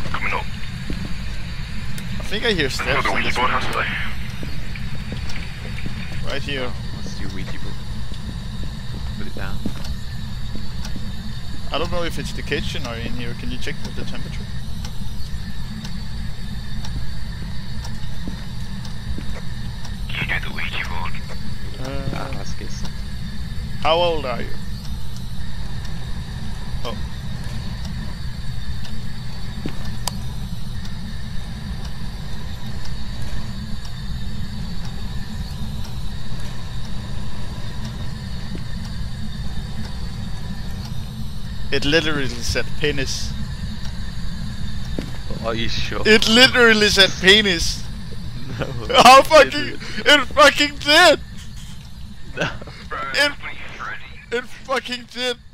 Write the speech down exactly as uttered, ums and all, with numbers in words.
Coming up. I think I hear steps. Another Ouija board, hasn't they? Right here. Oh, let's do Ouija board. Put it down. I don't know if it's the kitchen or in here. Can you check the temperature? You get the Ouija board. Uh, Ah, let's get some. how old are you? Oh. It literally said penis. Are you sure? It literally said penis. No. How fucking... It fucking did! No. It, it fucking did!